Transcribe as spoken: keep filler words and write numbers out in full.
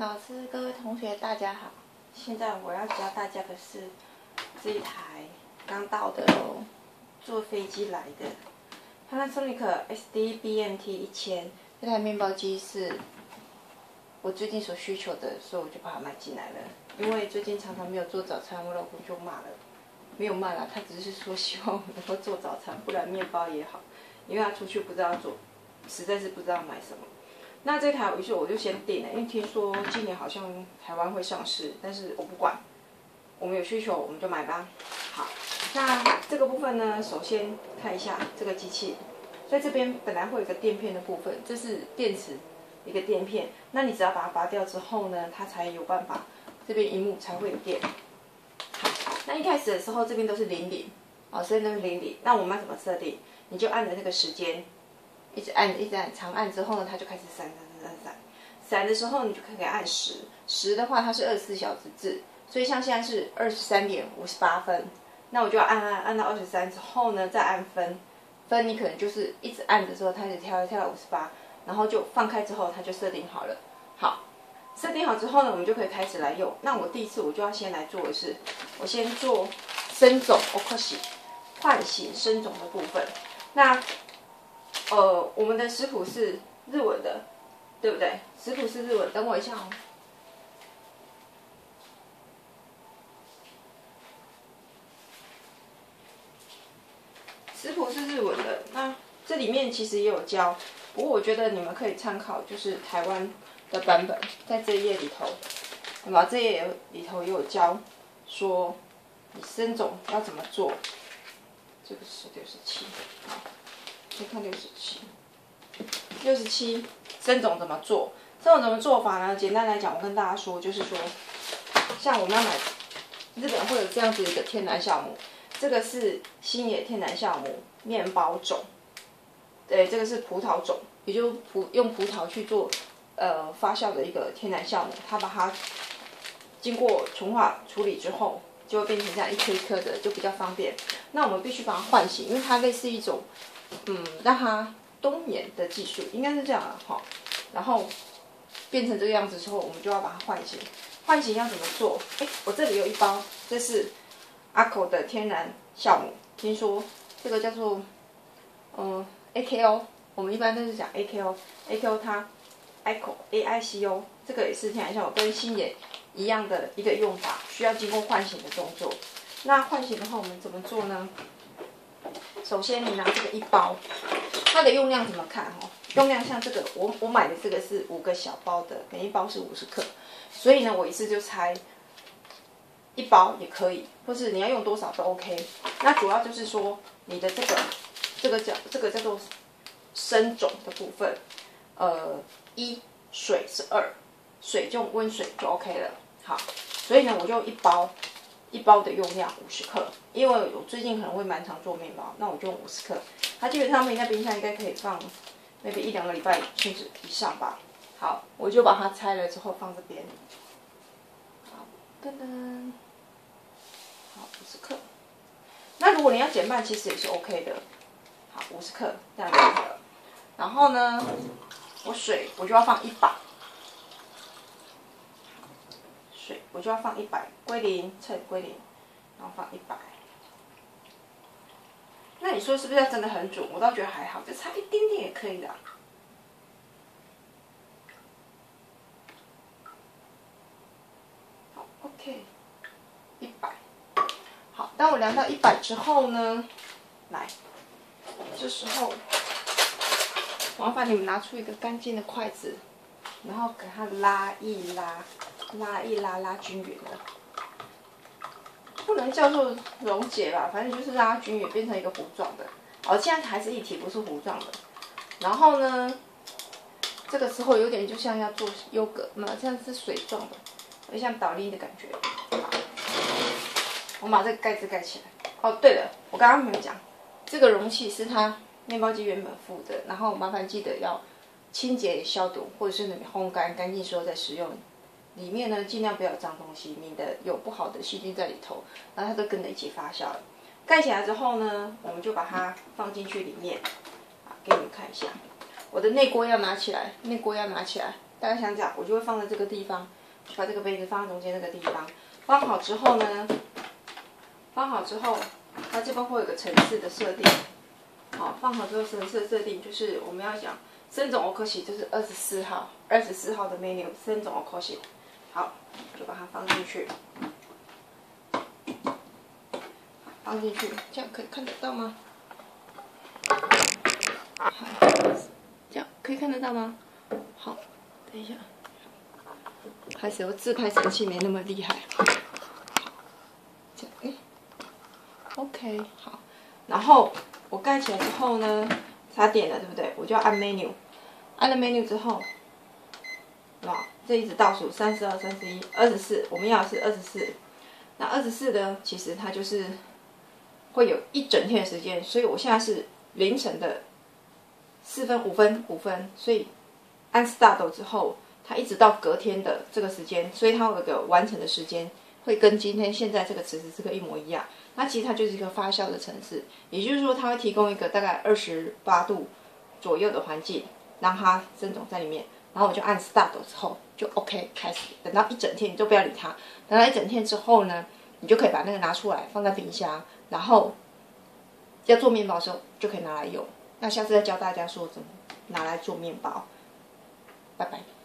老师，各位同学，大家好。现在我要教大家的是这一台刚到的哦，坐飞机来的 Panasonic S D B M T 一千。这台面包机是我最近所需求的，所以我就把它买进来了。因为最近常常没有做早餐，我老公就骂了，没有骂啦，他只是说希望我能够做早餐，不然面包也好，因为他出去不知道做，实在是不知道买什么。那这台于是我就先订了，因为听说今年好像台湾会上市，但是我不管，我们有需求我们就买吧。好，那这个部分呢，首先看一下这个机器，在这边本来会有一个垫片的部分，这是电池一个垫片，那你只要把它拔掉之后呢，它才有办法，这边荧幕才会有电。好，那一开始的时候这边都是零零，哦，所以都是零零。那我们要怎么设定？你就按着那个时间。一直按，一直按，长按之后呢，它就开始闪闪闪闪闪。闪的时候，你就可以按十。十的话，它是二十四小时制，所以像现在是二十三点五十八分，那我就要按按按到二十三之后呢，再按分。分你可能就是一直按的时候，它就跳跳到五十八，然后就放开之后，它就设定好了。好，设定好之后呢，我们就可以开始来用。那我第一次我就要先来做的是，我先做升种 o k s 唤醒升种的部分。那呃，我们的食谱是日文的，对不对？食谱是日文，等我一下哦。食谱是日文的，那这里面其实也有教，不过我觉得你们可以参考，就是台湾的版本，在这一页里头，那么这一页里头也有教，说你升种要怎么做。这个是六十七，好，先看六十七。六十七，升种怎么做？升种怎么做法呢？简单来讲，我跟大家说，就是说，像我们要买，日本会有这样子一个天然酵母，这个是新野天然酵母面包种，对，这个是葡萄种，也就葡用葡萄去做呃发酵的一个天然酵母，它把它经过纯化处理之后，就会变成这样一颗一颗的，就比较方便。那我们必须把它唤醒，因为它类似一种，嗯，让它冬眠的技术，应该是这样的哈。然后变成这个样子之后，我们就要把它唤醒。唤醒要怎么做？哎，我这里有一包，这是阿口的天然酵母，听说这个叫做嗯 A K O， 我们一般都是讲 A K O，A K O 它 A I C O A I C O， 这个也是天然酵母，跟新野一样的一个用法，需要经过唤醒的动作。那唤醒的话，我们怎么做呢？首先，你拿这个一包，它的用量怎么看哦？用量像这个，我我买的这个是五个小包的，每一包是五十克，所以呢，我一次就拆一包也可以，或是你要用多少都 OK。那主要就是说，你的这个这个叫这个叫做升种的部分，呃，一水是二，水就温水就 OK 了。好，所以呢，我就一包。一包的用量五十克，因为我最近可能会蛮常做面包，那我就用五十克。它基本上面在冰箱应该可以放，maybe一两个礼拜甚至以上吧。好，我就把它拆了之后放这边。好，噔噔，好五十克。那如果你要减半，其实也是 OK 的。好，五十克这样就好了。然后呢，我水我就要放一百。我就要放一百，归零乘归零，然后放一百。那你说是不是要真的很准？我倒觉得还好，就差一点点也可以的。好 ，OK， 一百。好，当我量到一百之后呢，来，这时候麻烦你们拿出一个干净的筷子，然后给它拉一拉。拉一拉，拉均匀了，不能叫做溶解吧，反正就是让它均匀，变成一个糊状的。哦，现在还是一体，不是糊状的。然后呢，这个时候有点就像要做优格，那这样是水状的，有点像倒立的感觉。好，我把这个盖子盖起来。哦，对了，我刚刚没有讲，这个容器是它面包机原本附的，然后麻烦记得要清洁消毒，或者是你烘干干净之后再使用。里面呢，尽量不要有脏东西，免得有不好的细菌在里头，然后它都跟着一起发酵了。盖起来之后呢，我们就把它放进去里面，啊，给你们看一下。我的内锅要拿起来，内锅要拿起来， 大概像这样，我就会放在这个地方，把这个杯子放在中间那个地方。放好之后呢，放好之后，它这边会有个层次的设定。好，放好之后层次的设定就是我们要讲生种 o k o s h i 就是二十四号，二十四号的 menu 生种 o k o s h i 好，就把它放进去。放进去，这样可以看得到吗？好，这样可以看得到吗？好，等一下，开始我自拍神器没那么厉害。这样，哎 ，OK， 好。然后我盖起来之后呢，它点了，对不对？我就要按 menu， 按了 menu 之后，哇，这一直倒数三十二、三十一、二十四，我们要的是二十四。那二十四呢，其实它就是会有一整天的时间，所以我现在是凌晨的四分、五分、五分，所以按 start 之后，它一直到隔天的这个时间，所以它有个完成的时间，会跟今天现在这个此时此刻一模一样。那其实它就是一个发酵的程式，也就是说，它会提供一个大概二十八度左右的环境，让它生长在里面。然后我就按 start 之后就 OK 开始，等到一整天你都不要理它，等到一整天之后呢，你就可以把那个拿出来放在冰箱，然后要做面包的时候就可以拿来用。那下次再教大家说怎么拿来做面包。拜拜。